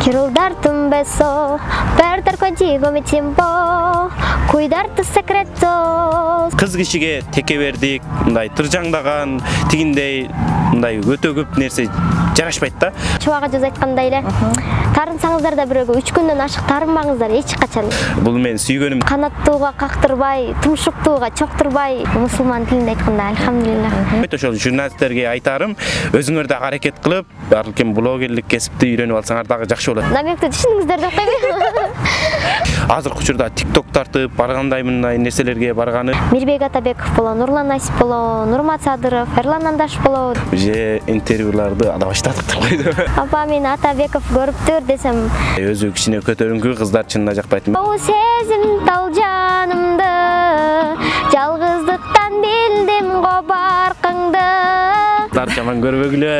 Chirudartum beso, perder contigo mi tiempo, cuidar tus secretos. Kız kişiге teke berdik, мындай тыржаңдаган, тигиндей, мындай өтө көп нерсе жарашпайт да. Чубага жүз айткандай эле. Тарынсаңыздар да бирөөгө 3 күндөн ашык тарынбаңыздар эч качан. Бул мен сүйгөнүм. Канаттууга кактырбай, тумшуктууга чоктурбай, мусулман тилинде айтканда альхамдулилlah. Ошол журналисттерге айтарым, өзүңөр да аракет кылып, балким блогерлик кесипти үйрөнүп алсаңар дагы жакшы болот. Намекти түшүндүңүздөр деп койбойм. Азыркы учурда TikTok тартып, баргандай мындай нерселерге барганы. Мирбек Атабеков боло, Нурлан Насип боло, Нурмат Садыров, Эрлан Андаш боло. Же интервьюларды ада баштадык деп койду. Апа мен Атабеков көрүптүр десем, өзү кичине көтөрүңкү кыздар чынына жакпайт. Бул сезим тал жанымды, жалгыздыктан билдим го баркыңды. Кыздар жаман көрбөгүлө.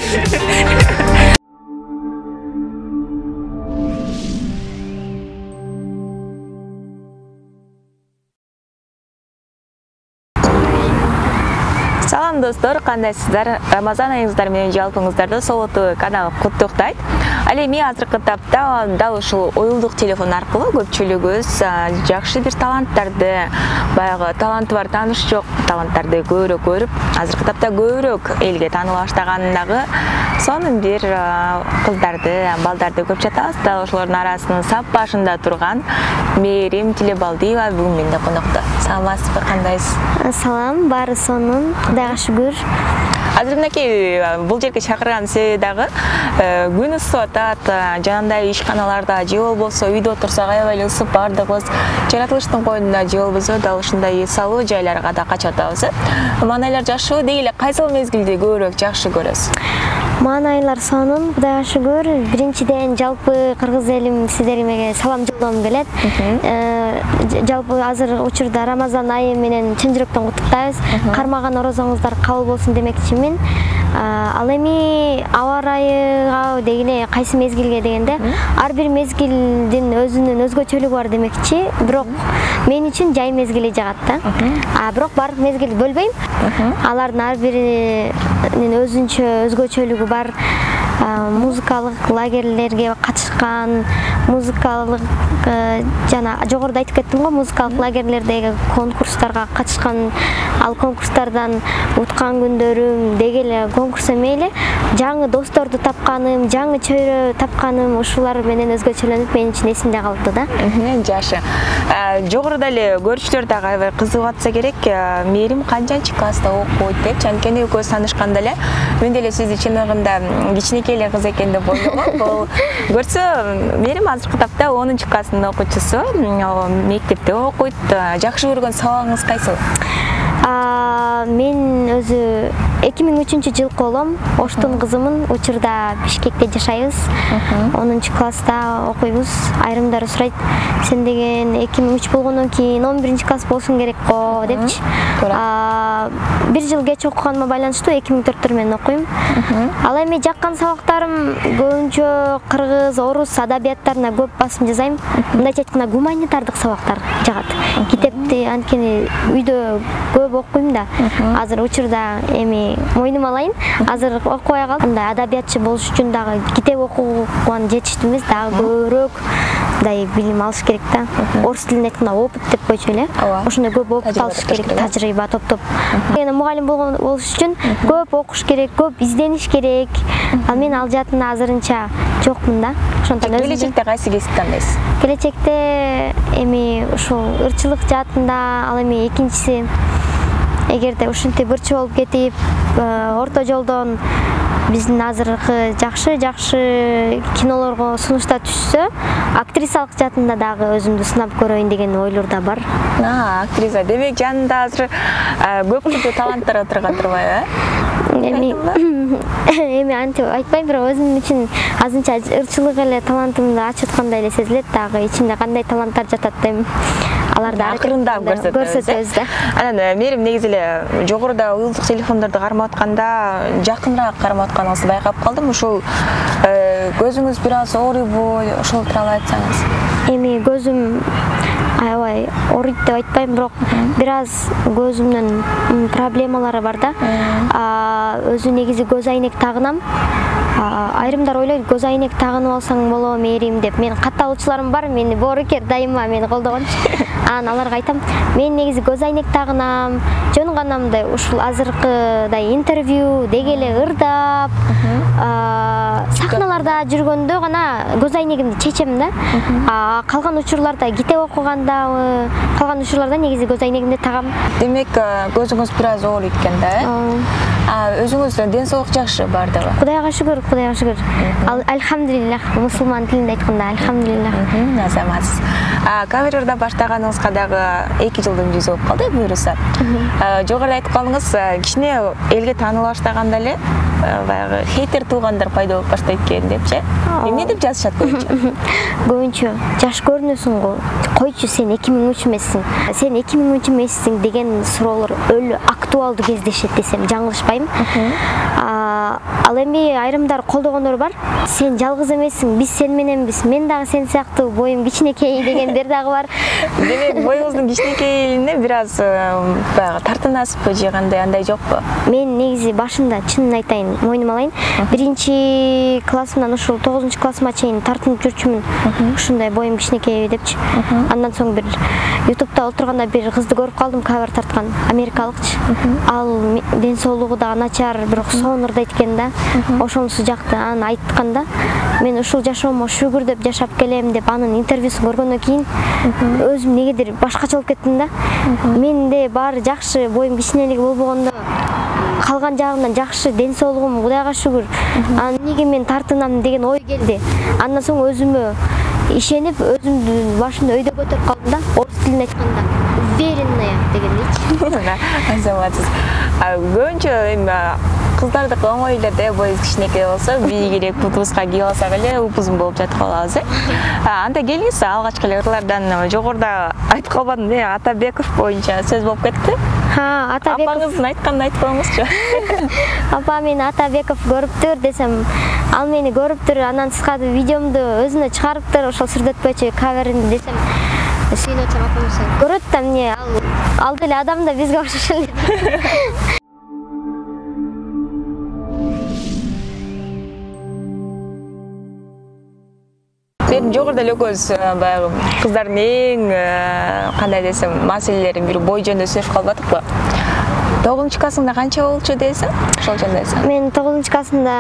Салам достор, кандайсыздар? Рамазан айыңыздар менен жалпыңыздарды Солоту каналы куттуктайт. Ал эми азыркы тапта дал ушул оюлдук телефон аркылуу көпчүлүгүбүз жакшы бир таланттарды, баягы таланты бар, тааныш жок таланттарды көбүрөөк көрүп, азыркы тапта көбүрөөк элге тааныла баштагандагы сонун бир кыздарды, балдарды көрүп жатабыз. Дал ошолордун арасынын сап башында турган Мээрим Тилебалдиева бүгүн менде конокто. Саламатсызбы, кандайсыз? Салам, баары сонун, Кудайга шүгүр. Азыр мынакей бул жерге чакырган себеби дагы күн ысып атат, жанагындай ишканаларда же болбосо үйдө отурсак аябай эле ысып бардыгыбыз жаратылыштын коюнунда же болбосо дал ушундай салуу жайларга да качып атабыз. Маанайлар жакшыбы? Деги эле кайсыл мезгилди көбүрөөк жакшы көрөсүз? Маанайлар сонун, Кудайга шүгүр. Биринчиден жалпы кыргыз элим сиздерге салам жолдогум келет. Жалпы азыр учурда Рамазан айы менен чын жүрөктөн куттуктайбыз. Кармаган орозоңуздар кабыл болсун демекчимин. Ал эми аба ырайыга дегене кайсы мезгилге дегенде, ар бир мезгилдин өзүнүн өзгөчөлүгү бар демекчи. Бирок мен үчүн жай мезгили жагат да. Бирок баардык мезгилди бөлбөйм. Алардын ар биринин өзүнчө өзгөчөлүгү бар. Музыкалык лагерлерге катышкан, музыкалык жана жогоруда айтып кеттим го, музыкалык лагерлердеги конкурстарга катышкан, ал конкурстардан уткан күндөрүм, деги эле конкурс эмейли жаңы досторду тапканым, жаңы чөйрө тапканым, ушулар менен өзгөчөлөнүп мен үчүн эсимде калды да. Жакшы. Жогоруда эле көрүүчүлөр дагы аябай кызыгып атса керек. Мээрим канчанчы класста окуйт деп, анткени экөөбүз таанышканда эле мен деле сизди чыныгында кичинекей эле кыз экен деп ойлогом. Бул көрсө Мээрим азыркы тапта 10-класстын окуучусу, мектепте окуйт. Жакшы көргөн сабагыңыз кайсыл? Мен өзү 2003 жылкы болом, Оштун кызымын. Учурда Бишкекте жашайбыз. 10-класста окуйбуз. Айрымдары сурайт, сен деген 2003 болгондон кийин 11-класс болушуң керек го депчи. Бир жыл кеч окуганыма байланыштуу 2004 менен окуйм. Ал эми жаккан сабактарым көбүнчө кыргыз, орус адабияттарына көп басым жасайм. Мындайча айтканда гуманитардык сабактар жагат. Китепти анткени үйдө көп окуйм да. Азыр учурда эми мойнума алайын. Азыр окубай калдым. Мындай адабиятчы болуш үчүн дагы китеп окуган жетиштүү эмес, дагы көбүрөөк мындай билим алыш керек да. Орус тилинде айтканда опыт деп койчу эле. Ошондой көп опыт алыш керек, тажрыйба топтоп. Эми мугалим болуш үчүн көп окуш керек, көп издениш керек. Ал мен ал жаатында азырынча жокмун да. Ошондон келечекте кайсы кесип тандайсыз? Келечекте эми ушул ырчылык жаатында, ал эми экинчиси эгерде ушинтип ырчы болуп кетип, орто жолдон биздин азыркы жакшы кинолорго сунушта түшсө, актрисалык жаатында дагы өзүмдү сынап көрөйүн деген ойлор да бар. Актриса. Демек жанында азыр көп кыздуу таланттар отурган турбайбы? Эми антип айтпайм, бирок өзүм үчүн азынча ырчылык эле талантымды ачып аткандай эле сезилет. Дагы ичимде кандай таланттар жатат дейм. Аларды акырындап көрсөтөбүз да. Анан Мээрим негизи эле жогоруда уюлдук телефондорду кармап атканда жакыныраак кармап атканыңызды байкап калдым. Ушул көзүңүз бир аз ооруйбу, ошол тууралуу айтсаңыз? Эми көзүм аябай ооруйт деп айтпайм, бирок бир аз көзүмдүн проблемалары бар да. Өзү негизи көз айнек тагынам. Айрымдар ойлойт, көз айнек тагынып алсаң болом эрим деп. Мен катталуучуларым бар, мени боорукер дайыма мени колдогон. Анан аларга айтам, мен негизи көз айнек тагынам. Жөн гана мындай ушул азыркыдай интервью деги эле ырдап, сахналарда жүргөндө гана көз айнегимди чечем да. Калган учурларда китеп окугандабы, калган учурларда негизи көз айнегимди тагам. Демек, көзүңүз бир аз ооруйт экен да, э? Өзүңүздүн ден соолук жакшы бардыгы? Кудайга шүгүр, Кудайга шүгүр. Альхамдулиллах, мусулман тилинде айтканда альхамдулиллах. Азаматсыз. Каверда баштаганыңызга дагы 2 жылдын жүзү болуп калды, буюрса. Жогоруда айтканыңыз, кичине элге тааныла баштаганда эле баягы хейтер туугандар пайда болуп баштайт экен депчи. Эмне деп жазышат көбүнчө? Көбүнчө жаш көрүнөсүң го. Койчу, сен 2003 эмессиң. Сен 2003 эмессиң деген суроолор өлү актуалдуу кездешет десем жаңылышпайм. Ал эми айрымдар колдогондор бар. Сен жалгыз эмессиң, биз сен мененбиз. Мен дагы сен сыяктуу боюм кичинекей дегендер дагы бар. Демек, боюңуздун кичинекейлигине бир аз баягы тартынасызбы же кандай, андай жокпу? Мен негизи башында чынын айтайын, мойнума алайын. 1-классымдан ушул 9-классыма чейин тартынып жүрчүмүн. Ушундай боюм кичинекей депчи. Андан соң бир YouTube'да олтурганда бир кызды көрүп калдым, кавер тарткан, америкалыкчы. Ал ден соолугу да начар, бирок сонурдайт экен да. Ошонусу жакты. Анан айтканда, мен ушул жашоомо шүгүр деп жашап келем деп анын интервьюсун көргөндөн кийин өзүм негедир башкача болуп кеттим да. Менде баары жакшы, боюм кичинелиги болбогондо калган жагымдан жакшы, ден соолугум Кудайга шүгүр. Анан эмнеге мен тартынам деген ой келди. Андан соң өзүмө ишенип, өзүмдүн башымда өйдө көтөрүп калдым да. Орус тилинде айтканда уверенная дегендейчи. Азаматсыз. Көбүнчө эми кыздардыкы оңой эле да, боюңуз кичинекей болсо, бийигирээк бутубузга кийип алсак эле упузун болуп жатып калабыз, э? Анда келиңиз, алгачкы эле ырлардан жогоруда айтып калбадым, Атабеков боюнча сөз болуп кетти. Атабеков. Апаңыздын айтканын айтып коюңузчу. Апа мени Атабеков көрүптүр десем, ал мени көрүптүр, анан сызгады видеомду өзүнө чыгарыптыр, ошол сүрдөтпөчү каверинди десем, сүйүнүп атсам апамыз көрөт да, эмне ал деле адам да бизге окшош эле. Жогоруда эле көз баягы кыздардын эң кандай десем, маселелерин бири бой жөнүндө сүйлөшүп калбадыкпы? 9-классыңда канча болчу дейсиң? Ошол жөнүндө айтсаң. Мен 9-классымда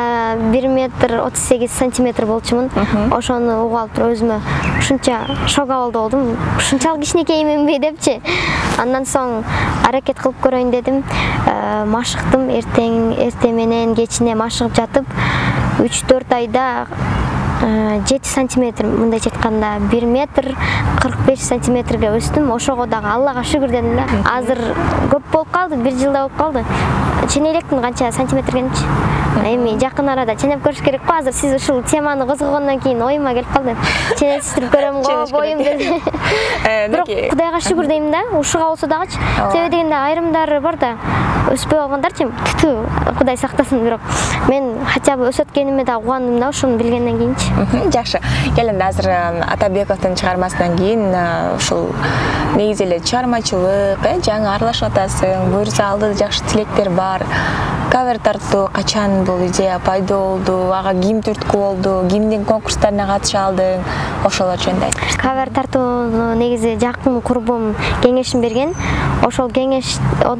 1,38 м болчумун. Ошону угуп алып туруп өзүмө ушунча шок абалда болдум. Ушунчалык кичинекейминби депчи. Андан соң аракет кылып көрөйүн дедим. Машыктым, эртең менен кечине машыгып жатып 3-4 айда 7 сантиметр, мындайча айтканда 1,45 сантиметрге өстүм. Ошого дагы Аллага шүгүр дедим да. Азыр көп болуп калды, 1 жылда болуп калды. Ченейлектин канча сантиметр экенчи. Эми жакын арада ченеп көрүш керек го. Азыр сиз ушул теманы козгогондон кийин оюма келип калды. Ченештирип көрөм го боюм деди. Бирок Кудайга шүгүр дейм да, ушуга болсо дагычы. Себеби дегенде айрымдары бар да, өспөй алгандарчы, Кудай сактасын, бирок мен хотя бы өсөткениме да кубандым да, ошону билгенден кийинчи. Жакшы. Келинде азыр Атабековдун чыгармасынан кийин ушул негизи эле чыгармачылык, жаңы аралашып атасың, буюрса алдыда жакшы тилектер бар. Кавер тартуу качан бул идея пайда болду? Ага ким түрткү болду? Кимдин конкурстарына катыша алдың? Ошолор жөнүндө айт. Кавер тартууну негизи жакын курбум кеңешин берген. Ошол кеңеш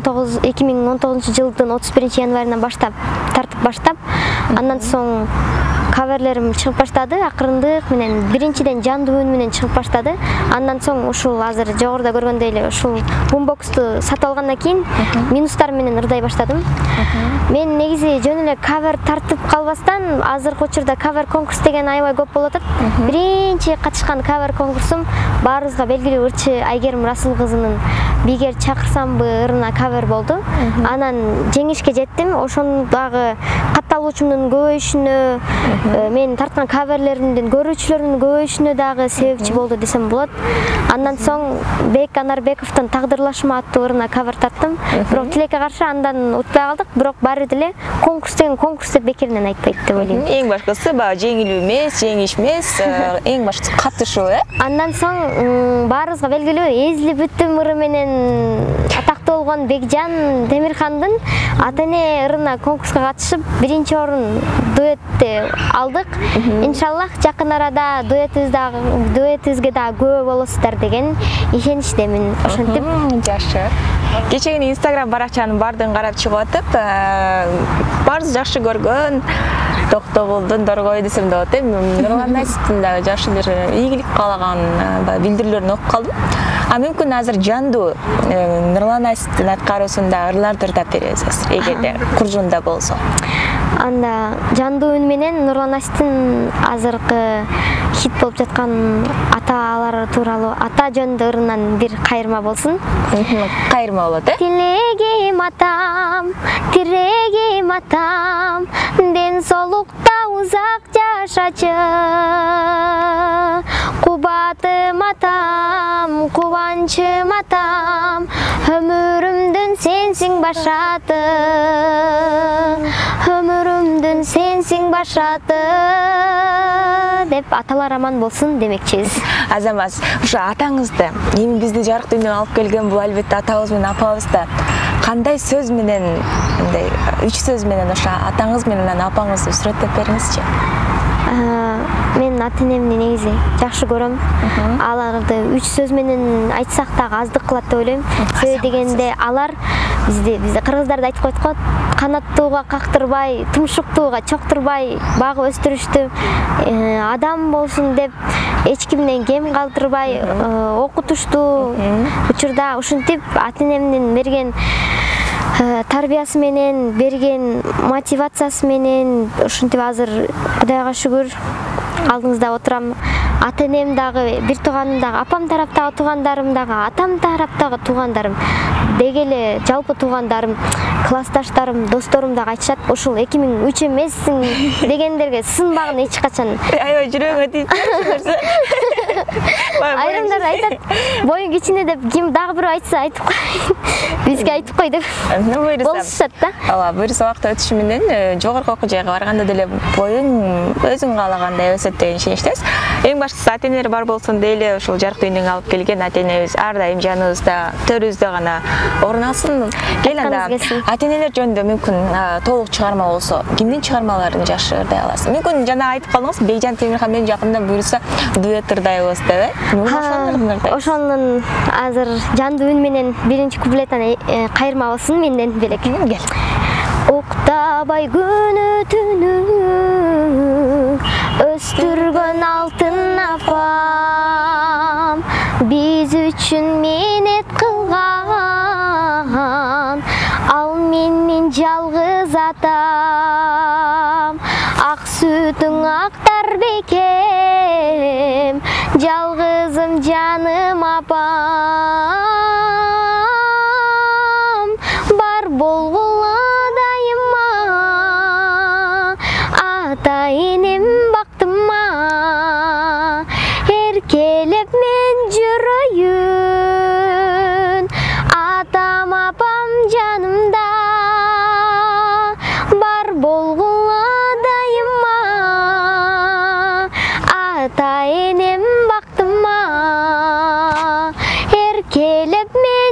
2019 жылдын 31 январынан баштап тартып баштап, андан соң каверлерим чыгып баштады, акырындык менен биринчиден жандуу үн менен чыгып баштады. Андан соң ушул азыр жогоруда көргөндөй эле ушул бумбоксту сатып алгандан кийин минустар менен ырдай баштадым. Мен негизи жөн эле кавер тартып калбастан, азыркы учурда кавер конкурс деген аябай көп болуп атат. Биринчи катышкан кавер конкурсум баарыбызга белгилүү ырчы Айгерим Расул кызынын Бигер чакырсамбы ырына кавер болду. Анан жеңишке жеттим. Ошону дагы тарталуучумдун көбөйүшүнө, мен тарткан каверлеримдин көрүүчүлөрдүн көбөйүшүнө дагы себепчи болду десем болот. Андан соң Бек Анарбековдун Тагдырлашма аттуу ырына кавер тарттым. Бирок тилекке каршы андан утпай калдык, бирок баары деле конкурс деген конкурс деп бекеринен айтпайт деп ойлойм. Эң башкысы баягы жеңилүү эмес, жеңиш эмес, эң башкысы катышуу, Андан соң баарыбызга белгилүү эзилип бүттүм ыры менен атактуу болгон Бекжан Темирхандын ата-эне ырына конкурска катышып, биринчи орун дуэтте алдык. Иншаллах жакын арада дуэтибизге дагы күбө болосуздар деген ишеничтемин. Ошентип жакшы. Кечээни Instagram баракчанын баардыгын карап чыгып атып, баарыбыз жакшы көргөн Токтогулдун Доргой десем болот. Нурлан Насиптин дагы жакшы бир ийгилик каалаган билдирүүлөрүн окуп калдым. Мүмкүн азыр жандуу Нурлан Насиптин аткаруусунда ырларды ырдап бересиз, эгерде куржунда болсо. Анда жандуу үн менен Нурлан Насиптин азыркы хит болуп жаткан аталары тууралуу ата жөнүндө ырынан бир кайырма болсун. Кайырма болот, Тилегим атам, тирегим атам, ден соолукта узак жашачы. Кубатым атам, кубанчым атам, өмүрүмдүн сенсиң башаты. Өмүрүмдүн сенсиң башаты деп аталар аман болсун демекчибиз. Азамат, ошо атаңызды, эми бизди жарык дүйнөгө алып келген бул албетте атабыз менен апабыз да. Кандай сөз менен, мындай 3 сөз менен ошо атаңыз менен апаңызды сүрөттөп бериңизчи. Мен ата-энемди негизи жакшы көрөм. Аларды 3 сөз менен айтсак дагы аздык кылат деп ойлойм. Себеби дегенде алар бизди кыргыздарда айтып койт го, канаттууга кактырбай, тумшуктууга чоктурбай багып өстүрүштү. Адам болсун деп эч кимден кем калтырбай окутушту. Учурда ушинтип ата-энемдин берген тарбиясы менен, берген мотивациясы менен ушинтип азыр Кудайга шүгүр алдыңызда отурам. Ата-энем дагы, бир тууганым дагы, апам тараптагы туугандарым дагы, атам тараптагы туугандарым, дегеле жалпы туугандарым, классташтарым, досторум дагы айтышат, ушул 2003 эмессиң дегендерге сынбагын эч качан. Аябай жүрөгүңө тийип жүрсө. Айрымдар айтат, боюң кичине деп, ким дагы бирөө айтса айтып кой. Бизге айтып кой деп. Болушат да. Ооба, буюрса убакыт өтүшү менен жогорку окуу жайга барганда деле боюң өзүң каалагандай өсөт деген ишеничтебиз. Эң баштысы ата-энелер бар болсун дейле, ушул жарык дүйнөгө алып келген ата-энебиз ар дайым жаныбызда, төрүбүздө гана орун алсын. Кел анда ата-энелер жөнүндө мүмкүн толук чыгарма болсо, кимдин чыгармаларын жакшы ырдай аласыз? Мүмкүн жана айтып калдыңыз, Бекжан Темирхан менен жакында буюрса дуэт ырдайбыз деп, ошонун азыр жандуу үн менен биринчи куплеттен кайырма болсун менден белек. Кел. Уктабай күнү түнү өстүргөн алтын апам, биз үчүн менет кылган, ал менин жалгыз атам. Ак сүтүң актар бекем, жалгызым жаным апам, бар болгула дайыма, ата-энем бактыма, эркелеп мен жүрөйүн, атам апам жанымда, бар болгула дайыма, ата-энем бактыма, эркелеп мен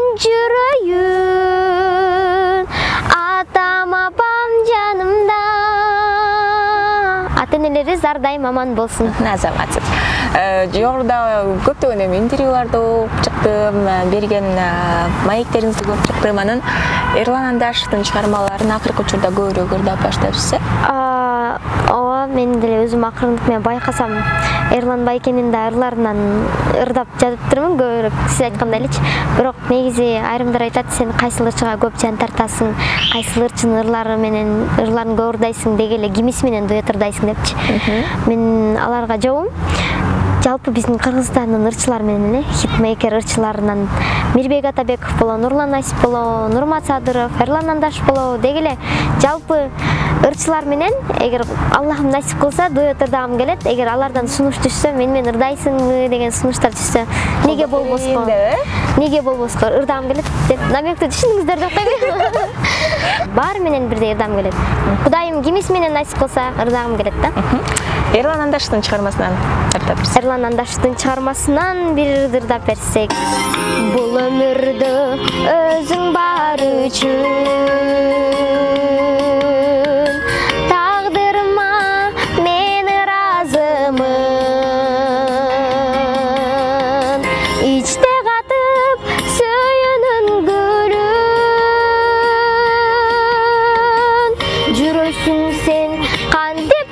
жүрөйүн, атам апам жанымда. Ата-энелерибиз ар дайым аман болсун. Азаматсыз. Жогоруда көптөгөн интервьюларды окуп чыктым, берген маектериңизди көрүп чыктым. Анан Эрлан Андашевдин чыгармаларын акыркы учурда көбүрөөк ырдап баштапсыз. Ооба, мен деле өзүм акырындык менен байкасам, Эрлан Байкенин да ырларынан ырдап жатыптырмын көбүрөөк, сиз айткандай элечи. Бирок негизи айрымдар айтат, сен кайсыл ырчыга көп жан тартасың, кайсыл ырчынын ырлары менен ырларын көп ырдайсың, дегеле кимиси менен дуэт ырдайсың депчи. Мен аларга жообум. Жалпы биздин Кыргызстандын ырчылары менен эле хитмейкер ырчыларынан Мирбек Атабеков боло, Нурлан Насип боло, Нурмат Садыров, Эрлан Андашев боло, дегеле жалпы ырчылар менен эгер Аллахым насип кылса дуэт ырдагым келет. Эгер алардан сунуш түшсө, мен ырдайсыңбы деген сунуштар түшсө, неге болбоско? Неге болбоско? Ырдагым келет деп намекти түшүндүңүздөр деп койбойм. Бар менен бирдей ырдагым келет. Кудайым кимис менен насип кылса ырдагым келет да. Эрлан Андаштын чыгармасынан ырдап берсек. Эрлан Андаштын чыгармасынан бир ырдап берсек. Бул өмүрдө өзүң бар үчүн тагдырыма мен ыраазымын. Ичте катып сүйүүнүн гүлүн жүрөсүң сен кантип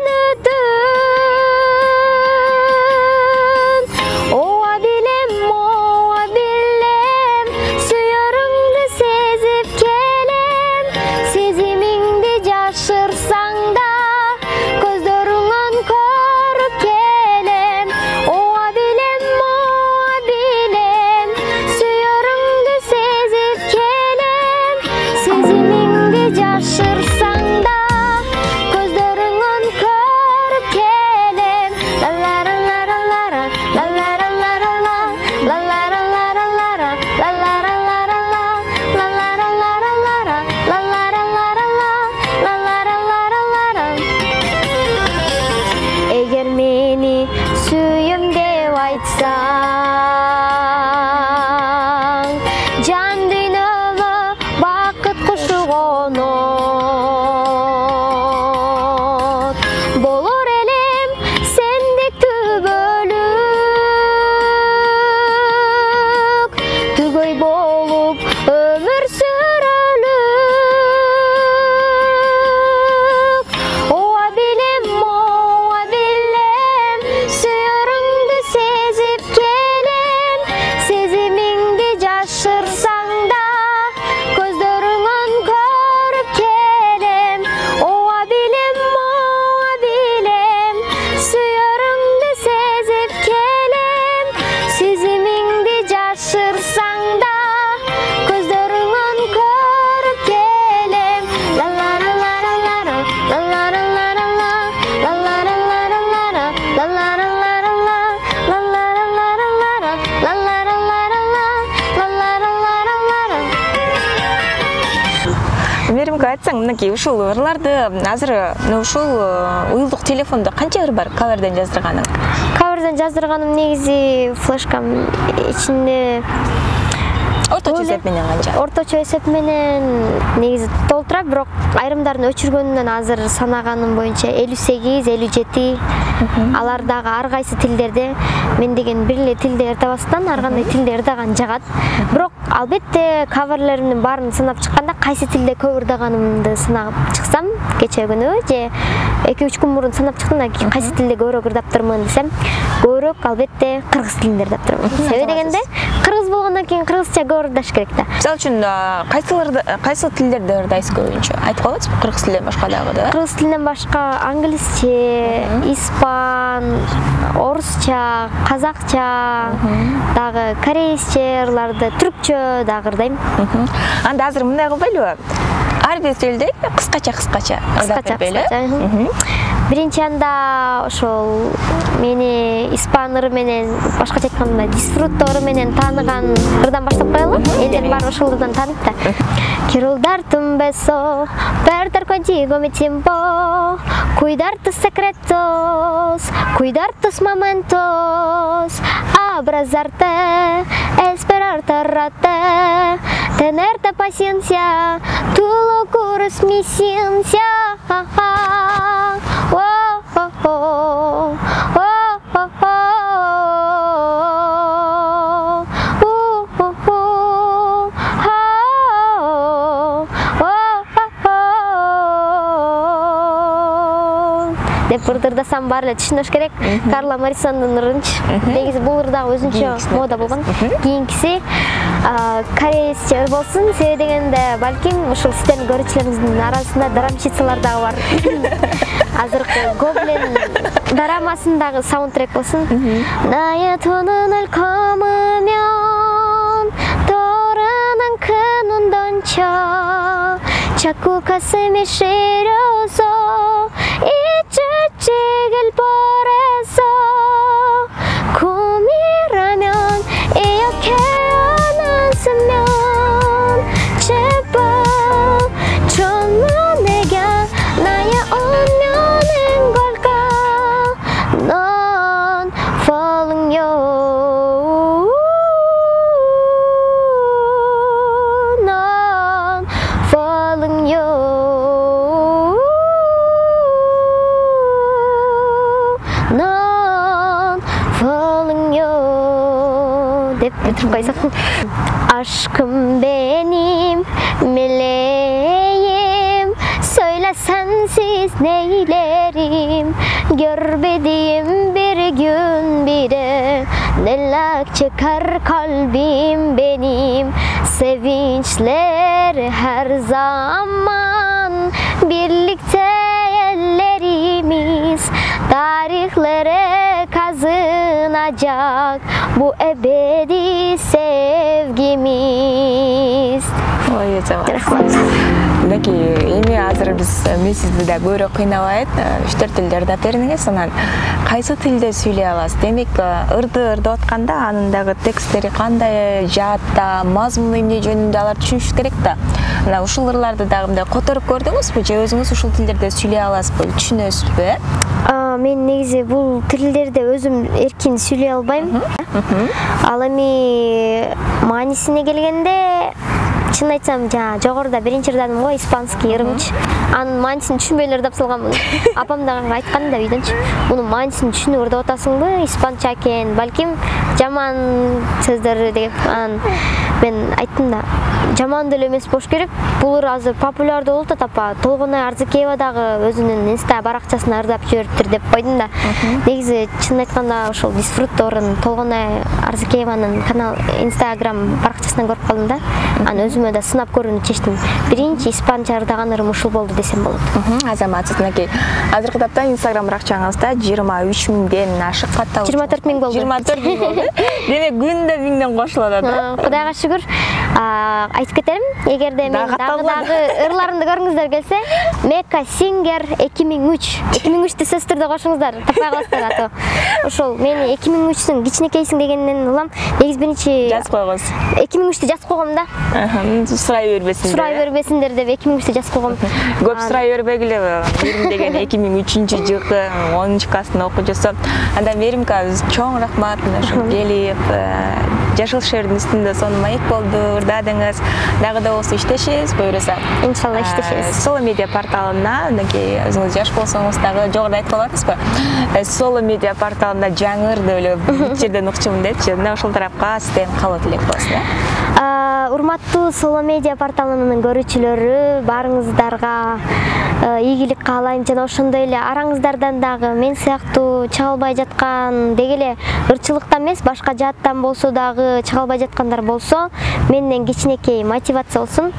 айтсаң, мынакей ушул ырларды азыр ушул уюлдук телефондо канча ыр бар каверден жаздырганың? Каверден жаздырганым негизи флешкам ичинде орточо эсеп менен канча? Орточо эсеп менен негизи толтура, бирок айрымдарын өчүргөндөн азыр санаганым боюнча 58, 57. Алар дагы ар кайсы тилдерде мен деген бир эле тилде ырдабастан ар кандай тилде ырдаган жагат. Бирок албетте каверлеримдин баарын санап чыкканда кайсы тилде көп ырдаганымды санап чыксам, кече күнү же 2-3 күн мурун санап чыктым да кайсы тилде көбүрөөк ырдаптырмын десем, көбүрөөк албетте кыргыз тилинде ырдаптырмын. Себеби дегенде кыргыз болгондон кийин кыргызча көп ырдаш керек да. Мисалы үчүн кайсы тилдерде ырдайсыз көбүнчө? Айтып каласызбы кыргыз тилинен башка дагы да? Кыргыз тилинен башка англисче, испан, орусча, казакча, дагы корейсче ырларды, түркчө дагы ырдайм. Анда азыр мындай кылбайлыбы? Ар бир тилде кыскача ырдап бербейли. Биринчи анда ошол мени испан ыры менен, башкача айтканда дисфрутто менен тааныган ырдан баштап коелу. Элдер баары ошол ырдан тааныйт да. Quiero darte un beso, perder contigo mi tiempo, cuidar tus secretos, cuidar tus momentos, abrazarte, esperarte, tenerte paciencia, tu locura es mi ciencia. деп ырдасам баары эле түшүнүш керек. Карла Марисондун ырынчы. Негизи бул ыр дагы өзүнчө мода болгон. Кийинкиси корейсче ыр болсун. Себеби дегенде балким ушул сиздердин көрүүчүлөрүңүздүн арасында драмчицалар дагы бар. Азыркы Гоблин дорамасындагы саундтрек болсун. 나의 두 눈을 감으면 떠오르는 그 눈 던져 저 자꾸 가슴이 시려서 잊혀지길 바랬어. 꿈이라면 이렇게 안았으면 제발 정말 내가 나의 운명인 걸까. 넌 falling you. 넌 falling you. 넌 falling you. 네, 들어가 있어. Aşkım benim, meleğim, söyle sensiz neylerim. Görmediğim bir gün bile neler çıkar kalbim benim. Sevinçler her zaman birlikte ellerimiz tarihlere kazınacak bu ebedi sevgimiz. Ой, мінекей эми азыр биз мен сизди да көбүрөөк кыйнабайт. 3-4 тилдерди бериңиз, анан кайсы тилде сүйлөй аласыз? Демек, ырды атканда анын дагы тексттери кандай, жаатта, мазмуну эмне жөнүндө алар түшүнүш керек да. Мына ушул ырларды дагы мындай которуп көрдүңүзбү же өзүңүз ушул тилдерде сүйлөй аласызбы, түшүнөсүзбү? Мен негизи бул тилдерде өзүм эркин сүйлөй албайм. Ал эми маанисине келгенде чын айтсам, жогоруда биринчи ырдадым го, испанский ырымчы. Анын маанисин түшүнбөй ырдап салганмын. Апам дагы айткан да үйдөнчү. Мунун маанисин түшүнүп ырдап атасыңбы? Испанча экен, балким жаман сөздөр деп. Анан мен айттым да, жаман деле эмес болуш керек. Бул азыр популярдуу болуп атат апа. Толгонай Арзыкеева дагы өзүнүн инста баракчасына ырдап жибериптир деп койдум да. Негизи чын айтканда ошол Дисфруторун Толгонай Арзыкееванын канал Instagram баракчасынан көрүп калдым да. Анан өзүмө да сынап көрүүнү чечтим. Биринчи испанча ырдаган ырым ушул болду десем болот. Азамат, сизнеки азыркы тапта Instagram баракчаңызда 23 миңден ашык катталып. 24 миң болду. 24 миң болду. Демек күндө 1000ден кошулат да. Кудайга шүгүр. Айтып кетерим, эгерде мен дагы ырларымды көргүңүздөр келсе, Mecca Singer 2003. 2003-тү сөзсүз түрдө кошуңуздар, таппай каласыздар ато. Ошол мени 2003-сүн кичинекейсиң дегенден улам, негиз биринчи жазып койгоз. 2003-тү жазып койгом да. Сурай бербесиндер деп 2003-тү жазып койгом. Көп сурай бербегиле. Мерим деген 2003-жылкы 10-класстын окуучусу. Анда Меримка чоң рахмат ошо келип, жашыл шердин үстүндө сонун маек болду, ырдадыңыз. Дагы да болсо иштешебиз, буюрса. Иншалла иштешебиз. Solo Media порталына, мынакей өзүңүз жаш болсоңуз дагы жогоруда айтып калабызбы? Solo Media порталында жаңы ырды эле бүт жерден укчумун депчи. Мына ошол тарапка сизден кабыл элек болсун, Урматтуу Solo Media порталынын көрүүчүлөрү, баарыңыздарга ийгилик каалайм жана ошондой эле араңыздардан дагы мен сыяктуу чыга албай жаткан, деги эле ырчылыктан эмес, башка жааттан болсо дагы чыга албай жаткандар болсо, менден кичинекей мотивация болсун.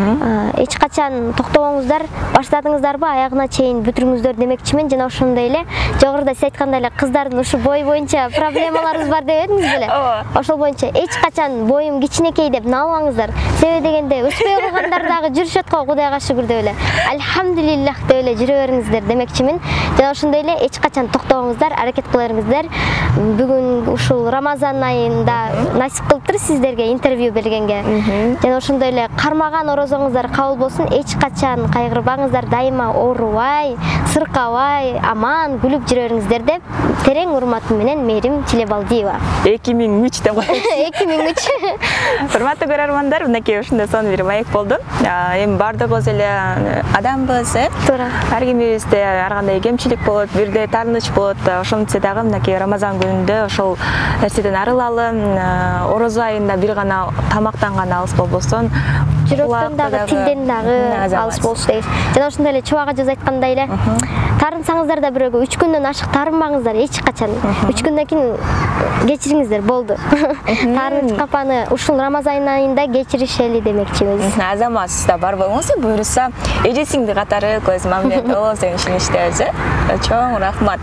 Эч качан токтобоңуздар, баштадыңыздарбы, аягына чейин бүтүрүңүздөр демекчимин. Жана ошондой эле жогоруда сиз айткандай эле кыздардын ушу бой боюнча проблемаларыбыз бар деп эдиңиз беле. Ошол боюнча эч качан боюм кичинекей деп наалбаңыздар. Себеби дегенде өспөй калгандар дагы жүрүшөт го, Кудайга шүгүр деп эле. Альхамдулиллах деп эле жүрө бериңиздер демекчимин. Жана ошондой эле эч качан токтобоңуздар, аракет кыла бериңиздер. Бүгүн ушул Рамазан айында насип кылыптыр сиздерге интервью бергенге. Жана ошондой эле кармаган орозоңуздар кабыл болсун. Эч качан кайгырбаңыздар, дайыма оорубай, сыркабай, аман күлүп жүрө бериңиздер деп терең урматым менен Мерим Тилебалдиева. 2003 деп коебуз. 2003. Урматтуу көрөрмандар, мынакей ушундай сонун бир маек болду. Эми бардыгыбыз эле адамбыз, туура. Ар кимибизде ар кандай кемчилик болот, бирдей тааныч болот. Ошондо дагы мынакей Рамазан күнүндө ошол нерседен арылалы, орозо айында бир гана тамактан гана алыс болбосун, жүрөктөн дагы, тилден дагы алыс болуш дейт. Жана ошондой эле чубак ажы айткандай эле, тарынсаңыздар да бирөөгө 3 күндөн ашык тарынбаңыздар эч качан. 3 күндөн кийин кечириңиздер, болду. Тарынып капаны ушул Рамазан айында кечиришели демекчибиз. Азамат, сиз да бар болуңуз, буюрса эже сиңди катары көз мамилет болобуз, ишин иштебиз. Чоң рахмат.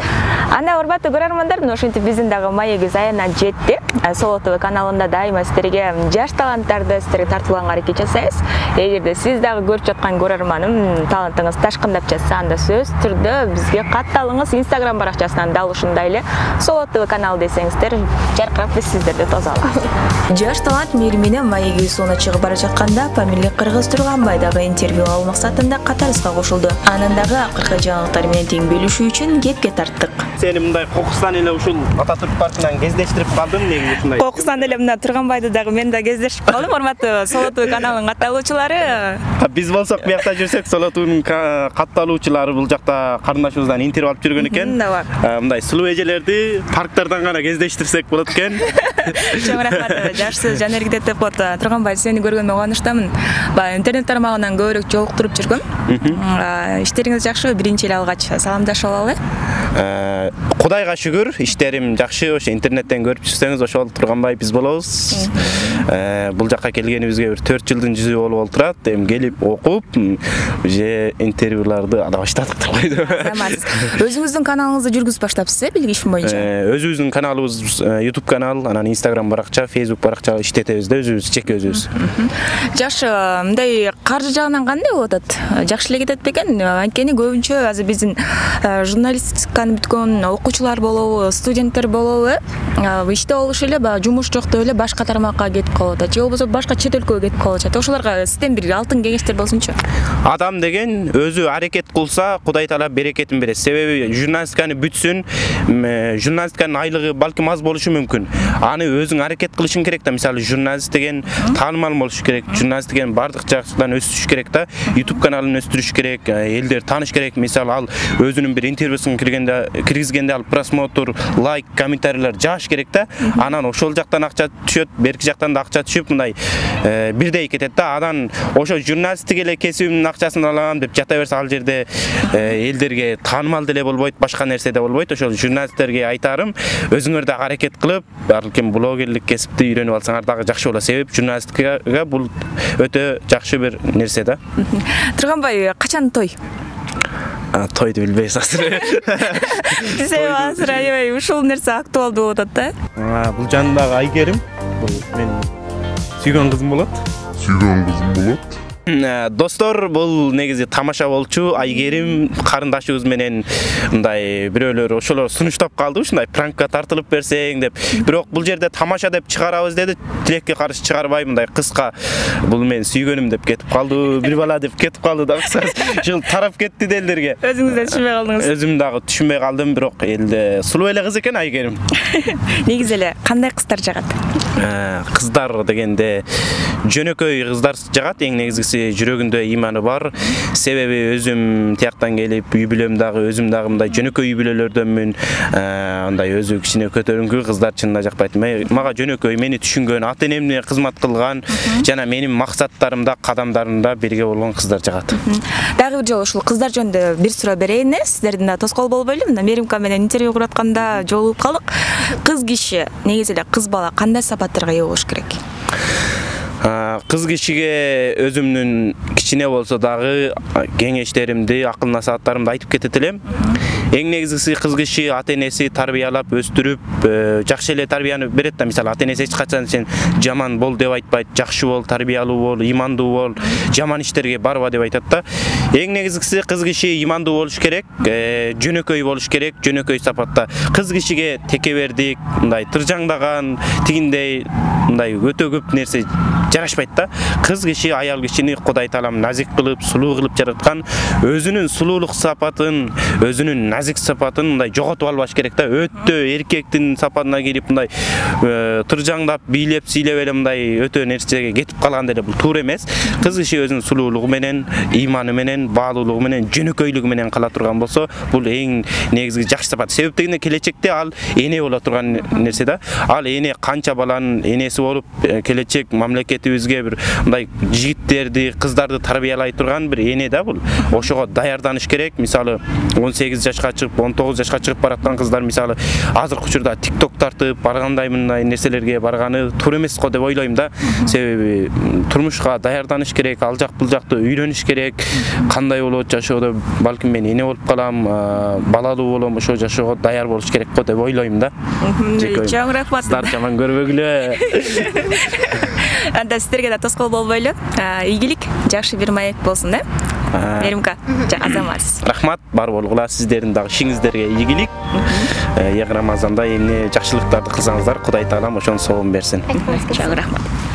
Анда урматтуу көрөрмандар, мына ошентип биздин дагы маегибиз аягына жетти. Соло ТВ каналында дайыма сиздерге жаш таланттарды сиздерге тартуулганга аракет жасайбыз. Эгерде сиз дагы көрүп жаткан көрөрманым талантыңыз ташкындап жатса, анда сөз түрдө бизге катталыңыз. Instagram баракчасынан дал ушундай эле Соло ТВ канал десеңиздер, жаркырап биз сиздерди тосо алабыз. Жаш талант мээри менен маегибиз соңуна чыгып бара жатканда Памирлик Кыргыз Турганбай дагы интервью алуу максатында катарыбызга кошулду. Анан дагы акыркы жаңылыктар менен тең бөлүшүү үчүн кепке тарттык. Сени мындай кокустан эле ушул Ататүрк паркынан кездештирип калдым, неги ушундай. Кокустан эле мына Турганбайды дагы мен да кездешип калдым, урматтуу Соло ТВ каналынын катталуучулары. Биз болсок биякта жүрсөк, Соло ТВнын катталуучулары бул жакта карындашыбыздан интервью алып жүргөн экен. Мындай сулуу эжелерди парктардан гана кездештирсек болот экен. Чоң рахмат. Жакшы жан эргидет деп коет. Турганбай, сени көргөнүмө кубанычтамын. Баягы интернет тармагынан көбүрөөк жолуктуруп жүргөм. Иштериңиз жакшы, биринчи эле алгач саламдашып алалы. Кудайга шүгүр, иштерим жакшы. Ошо интернеттен көрүп жүрсөңүз, ошол Турганбай биз болобуз. Бул жакка келгенибизге бир 4 жылдын жүзү болуп отурат. Эми келип окуп, же интервьюларды ала баштадык деп койду. Өзүңүздүн каналыңызды жүргүзүп баштапсыз, билгишим боюнча. Өзүбүздүн каналыбыз YouTube канал, анан Instagram баракча, Facebook баракча иштетебиз да, өзүбүз, чеке өзүбүз. Жакшы, мындай каржы жагынан кандай болуп атат? Жакшы эле кетет бекен? Анткени көбүнчө азыр биздин журналистиканы бүткөн окуучулар болобу, студенттер болобу, иште болушу эле баягы жумуш жок деп эле башка тармакка кетип калып атат. Же болбосо башка чет өлкөгө кетип калып атат. Ошолорго сизден бир алтын кеңештер болсунчу. Адам деген өзү аракет кылса, Кудай таала берекетин берет. Себеби журналистиканы бүтсүн, журналистиканын айлыгы балким аз болушу мүмкүн. Аны өзүң аракет кылышың керек да. Мисалы, журналист деген таанымал болуш керек. Журналист деген бардык жактан өсүш керек да. YouTube каналын өстүрүш керек, элдер тааныш керек. Мисалы, ал өзүнүн бир интервьюсун киргизгенде ал просмотр, лайк, комментарийлер жааш керек да. Анан ошол жактан акча түшөт, берки жактан да акча түшүп, мындай бирдей кетет да. Анан ошо журналисттик эле кесибимдин акчасын алам деп жата берсе, ал жерде элдерге таанымал деле болбойт, башка нерсе да болбойт. Ошол журналисттерге айтарым, өзүңөр дагы аракет кылып, балким блогерлик кесипти үйрөнүп алсаңар дагы жакшы болот. Себеп журналистикага бул өтө жакшы бир нерсе да. Турганбай, качан той? Тойду билбейбиз азыр. Десем азыр аябай ушул нерсе актуалдуу болуп атат да. Бул жанындагы Айгерим, бул менин сүйгөн кызым болот. Достор, бул негизи тамаша болчу. Айгерим карындашыбыз менен мындай бирөөлөр ошолор сунуштап калды, ушундай пранкка тартылып берсең деп. Бирок бул жерде тамаша деп чыгарабыз деди. Тилекке каршы чыгарбай, мындай кыска бул мен сүйгөнүм деп кетип калды, бир бала деп кетип калды да. Ушул тарап кетти да элдерге. Өзүңүз да түшүнбөй калдыңыз. Өзүм дагы түшүнбөй калдым, бирок элде сулуу эле кыз экен Айгерим. Негизи эле кандай кыздар жагат? Кыздар дегенде жөнөкөй кыздар жагат, эң негизгиси жүрөгүндө иманы бар. Себеби өзүм тияктан келип, үй бүлөм дагы, өзүм дагы мындай жөнөкөй үй бүлөлөрдөнмүн. Андай өзү кичине көтөрүңкү кыздар чынында жакпайт. Мага жөнөкөй, мени түшүнгөн, ата-энемне кызмат кылган жана менин максаттарымда, кадамдарымда бирге болгон кыздар жагат. Дагы бир жолу ушул кыздар жөнүндө бир суроо берейин. Сиздердин да тоскоол болбойлу. Мына Меримка менен интервью кылып атканда жолугуп калдык. Кыз киши, негизи эле кыз бала кандай сапаттарга ээ болуш керек? Кыз кишиге өзүмдүн кичине болсо дагы кеңештеримди, акыл насааттарымды айтып кетет элем. Эң негизгиси кыз киши ата-энеси тарбиялап өстүрүп, жакшы эле тарбияны берет да. Мисалы, ата-энеси эч качан сен жаман бол деп айтпайт, жакшы бол, тарбиялуу бол, имандуу бол, жаман иштерге барба деп айтат да. Эң негизгиси кыз киши имандуу болуш керек, жөнөкөй болуш керек, жөнөкөй сапатта. Кыз кишиге текебердик, мындай тыржаңдаган, тигиндей мындай өтө көп нерсе жарашпайт да. Кыз киши аял кишини Кудай таалам назик кылып, сулуу кылып жараткан. Өзүнүн сулуулук сапатын, өзүнүн назик сапатын мындай жоготуп албаш керек да. Өтө эркектин сапатына кирип мындай тыржаңдап, бийлеп, сийлеп эле мындай өтө нерсеге кетип калган деле бул туура эмес. Кыз киши өзүнүн сулуулугу менен, иманы менен, баалуулугу менен, жөнөкөйлүгү менен кала турган болсо, бул эң негизги жакшы сапат. Себеп дегенде келечекте ал эне боло турган нерсе да. Ал эне канча баланын энеси энеси болуп келечек мамлекетибизге бир мындай жигиттерди, кыздарды тарбиялай турган бир эне да бул. Ошого даярданыш керек. Мисалы 18 жашка чыгып, 19 жашка чыгып бараткан кыздар мисалы азыркы учурда TikTok тартып баргандай мындай нерселерге барганы туура эмес го деп ойлойм да. Себеби турмушка даярданыш керек, ал жак бул жакты үйрөнүш керек. Кандай болот жашоодо, балким мен эне болуп калам, балалуу болом, ошо жашоого даяр болуш керек го деп ойлойм да. Чоң рахмат. Кыздар жаман көрбөгүлө. Анда сиздерге да тоскоол болбойлу. Ийгилик, жакшы бир маек болсун, да? Меримка, азаматсыз. Рахмат, бар болгула, сиздердин дагы ишиңиздерге ийгилик. Рамазанда эмне жакшылыктарды кылсаңыздар, Кудай Таалам ошону сообун берсин. Чоң рахмат.